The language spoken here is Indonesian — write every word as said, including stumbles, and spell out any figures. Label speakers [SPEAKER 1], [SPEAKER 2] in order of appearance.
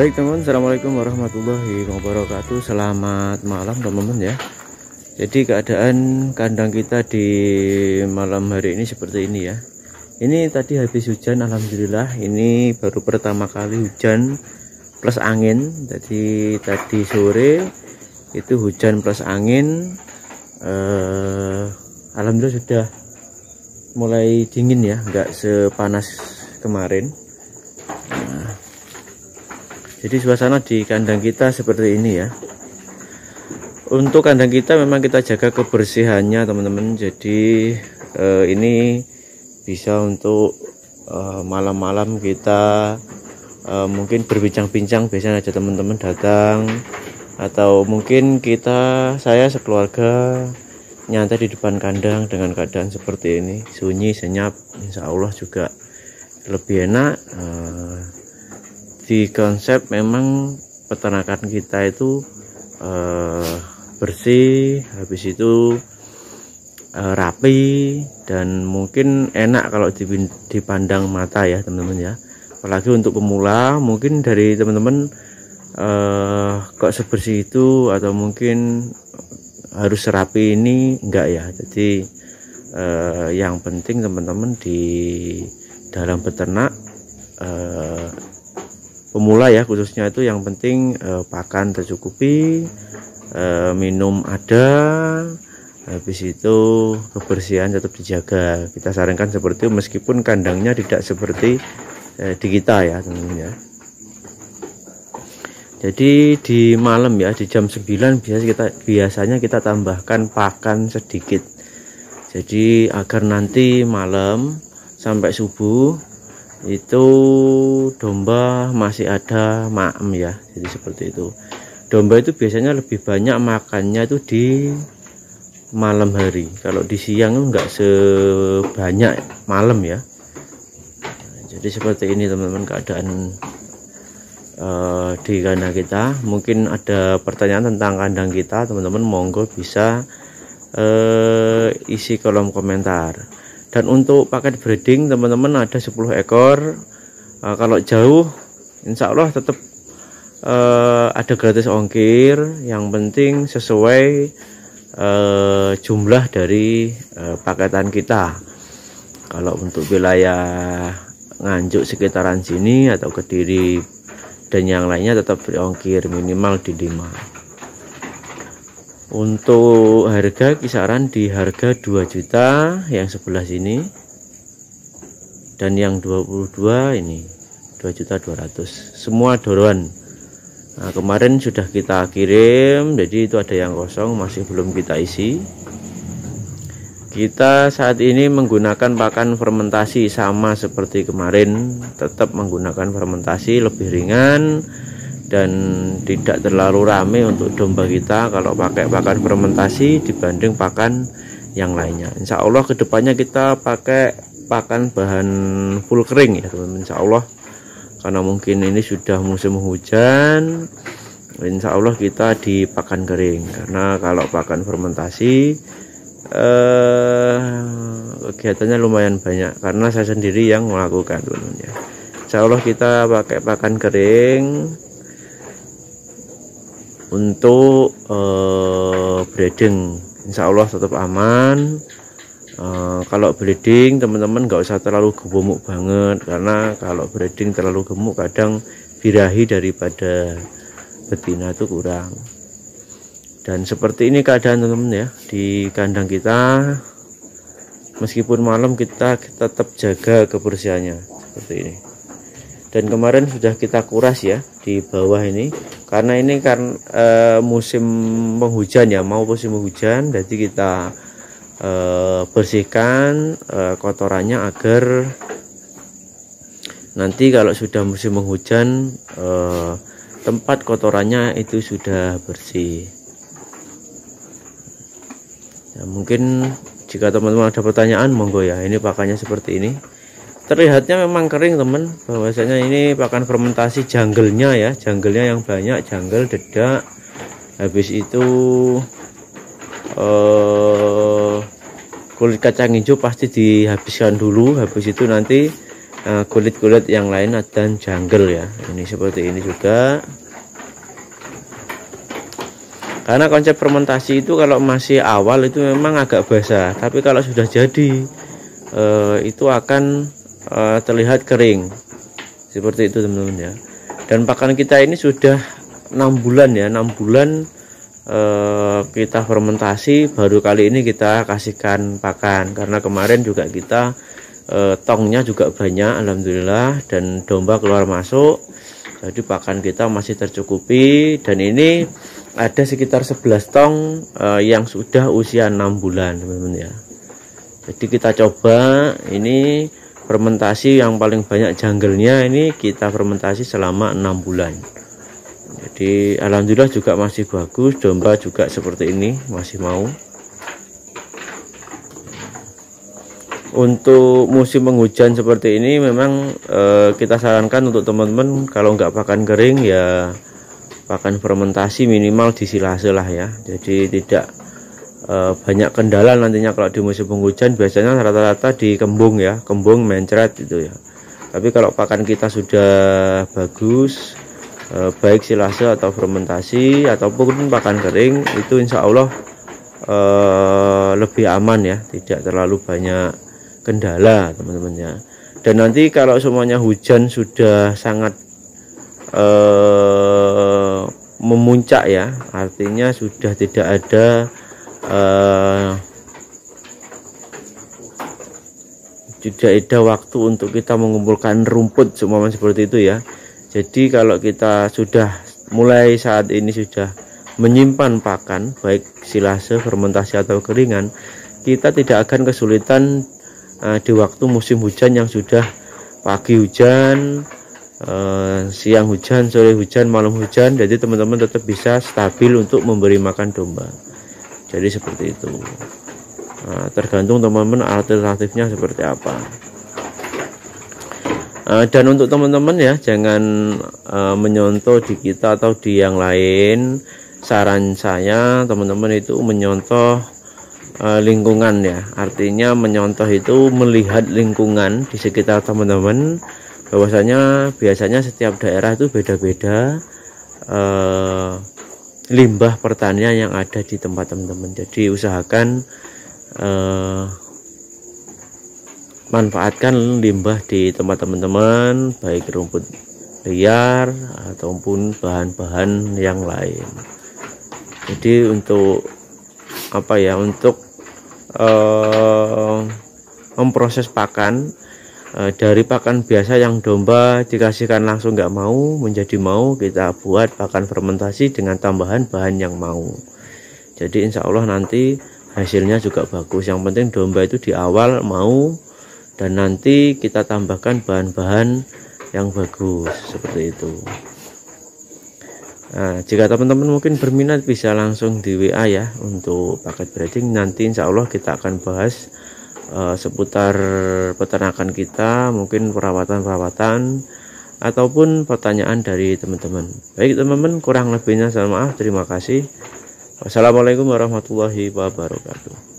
[SPEAKER 1] Baik teman-teman, assalamualaikum warahmatullahi wabarakatuh. Selamat malam teman-teman ya. Jadi keadaan kandang kita di malam hari ini seperti ini ya. Ini tadi habis hujan, alhamdulillah. Ini baru pertama kali hujan plus angin. Jadi tadi sore itu hujan plus angin. eh, Alhamdulillah sudah mulai dingin ya, nggak sepanas kemarin. Nah, jadi suasana di kandang kita seperti ini ya. Untuk kandang kita memang kita jaga kebersihannya teman-teman. Jadi eh, ini bisa untuk malam-malam eh, kita eh, mungkin berbincang-bincang. Biasanya aja teman-teman datang, atau mungkin kita saya sekeluarga nyantai di depan kandang dengan keadaan seperti ini, sunyi senyap. Insya Allah juga lebih enak. Eh, di konsep memang peternakan kita itu eh, bersih, habis itu eh, rapi, dan mungkin enak kalau dipandang mata ya teman-teman ya. Apalagi untuk pemula, mungkin dari teman-teman eh, kok sebersih itu, atau mungkin harus serapi ini, enggak ya. Jadi eh, yang penting teman-teman di dalam beternak eh, pemula ya khususnya, itu yang penting eh, pakan tercukupi, eh, minum ada, habis itu kebersihan tetap dijaga. Kita sarankan seperti itu, meskipun kandangnya tidak seperti eh, di kita ya teman-teman ya. Jadi di malam ya, di jam sembilan biasa kita biasanya kita tambahkan pakan sedikit. Jadi agar nanti malam sampai subuh itu domba masih ada maem ya. Jadi seperti itu. Domba itu biasanya lebih banyak makannya itu di malam hari. Kalau di siang itu enggak sebanyak malam ya. Jadi seperti ini teman-teman keadaan uh, di kandang kita. Mungkin ada pertanyaan tentang kandang kita teman-teman, monggo bisa uh, isi kolom komentar. Dan untuk paket breeding teman-teman ada sepuluh ekor. uh, Kalau jauh insya Allah tetap uh, ada gratis ongkir. Yang penting sesuai uh, jumlah dari uh, paketan kita. Kalau untuk wilayah Nganjuk sekitaran sini atau Kediri dan yang lainnya tetap beri ongkir minimal di lima. Untuk harga kisaran di harga dua juta yang sebelah sini, dan yang dua puluh dua ini dua juta dua ratus, semua doron. Nah, kemarin sudah kita kirim, jadi itu ada yang kosong masih belum kita isi. Kita saat ini menggunakan pakan fermentasi sama seperti kemarin, tetap menggunakan fermentasi, lebih ringan dan tidak terlalu rame untuk domba kita kalau pakai pakan fermentasi dibanding pakan yang lainnya. Insya Allah kedepannya kita pakai pakan bahan full kering ya teman-teman, insya Allah. Karena mungkin ini sudah musim hujan, insya Allah kita di pakan kering. Karena kalau pakan fermentasi eh, kegiatannya lumayan banyak, karena saya sendiri yang melakukan teman-teman ya. Insya Allah kita pakai pakan kering untuk uh, breeding. Insya Allah tetap aman. Uh, kalau breeding teman-teman nggak usah terlalu gemuk banget, karena kalau breeding terlalu gemuk kadang birahi daripada betina itu kurang. Dan seperti ini keadaan teman-teman ya di kandang kita. Meskipun malam kita, kita tetap jaga kebersihannya seperti ini. Dan kemarin sudah kita kuras ya di bawah ini, karena ini kan e, musim penghujan ya, mau musim hujan, jadi kita e, bersihkan e, kotorannya agar nanti kalau sudah musim penghujan e, tempat kotorannya itu sudah bersih. Ya, mungkin jika teman-teman ada pertanyaan monggo ya. Ini pakannya seperti ini. Terlihatnya memang kering teman, bahwasanya ini pakan fermentasi jungle-nya ya, jungle-nya yang banyak, jungle dedak. Habis itu eh, kulit kacang hijau pasti dihabiskan dulu, habis itu nanti kulit-kulit uh, yang lain dan jungle ya. Ini seperti ini juga. Karena konsep fermentasi itu kalau masih awal itu memang agak basah, tapi kalau sudah jadi uh, itu akan uh, terlihat kering. Seperti itu teman-teman ya. Dan pakan kita ini sudah enam bulan ya, enam bulan uh, kita fermentasi, baru kali ini kita kasihkan pakan. Karena kemarin juga kita uh, tongnya juga banyak alhamdulillah, dan domba keluar masuk. Jadi pakan kita masih tercukupi, dan ini ada sekitar sebelas tong uh, yang sudah usia enam bulan teman-teman ya. Jadi kita coba ini fermentasi yang paling banyak jungle-nya ini kita fermentasi selama enam bulan. Jadi alhamdulillah juga masih bagus, domba juga seperti ini masih mau. Untuk musim penghujan seperti ini memang uh, kita sarankan untuk teman-teman kalau nggak pakan kering ya pakan fermentasi minimal di silase lah ya. Jadi tidak e, banyak kendala nantinya kalau di musim penghujan, biasanya rata-rata di kembung ya, kembung mencret gitu ya. Tapi kalau pakan kita sudah bagus, e, baik silase atau fermentasi ataupun pakan kering, itu insya Allah e, lebih aman ya, tidak terlalu banyak kendala teman-teman ya. Dan nanti kalau semuanya hujan sudah sangat Uh, memuncak ya, artinya sudah tidak ada uh, tidak ada waktu untuk kita mengumpulkan rumput semua seperti itu ya. Jadi kalau kita sudah mulai saat ini sudah menyimpan pakan baik silase, fermentasi atau keringan, kita tidak akan kesulitan uh, di waktu musim hujan yang sudah pagi hujan, Uh, siang hujan, sore hujan, malam hujan. Jadi teman-teman tetap bisa stabil untuk memberi makan domba. Jadi seperti itu. Nah, tergantung teman-teman alternatifnya seperti apa. Uh, dan untuk teman-teman ya, jangan uh, menyontoh di kita atau di yang lain. Saran saya teman-teman itu menyontoh uh, lingkungan ya. Artinya menyontoh itu melihat lingkungan di sekitar teman-teman. Bahwasanya biasanya setiap daerah itu beda-beda eh, limbah pertanian yang ada di tempat teman-teman. Jadi usahakan eh, manfaatkan limbah di tempat teman-teman, baik rumput liar ataupun bahan-bahan yang lain. Jadi untuk apa ya, untuk eh, memproses pakan dari pakan biasa yang domba dikasihkan langsung nggak mau menjadi mau, kita buat pakan fermentasi dengan tambahan bahan yang mau. Jadi insya Allah nanti hasilnya juga bagus. Yang penting domba itu di awal mau, dan nanti kita tambahkan bahan-bahan yang bagus seperti itu. Nah, jika teman-teman mungkin berminat bisa langsung di W A ya untuk paket breeding. Nanti insya Allah kita akan bahas Uh, seputar peternakan kita, mungkin perawatan-perawatan ataupun pertanyaan dari teman-teman. Baik teman-teman, kurang lebihnya saya maaf, terima kasih. Wassalamualaikum warahmatullahi wabarakatuh.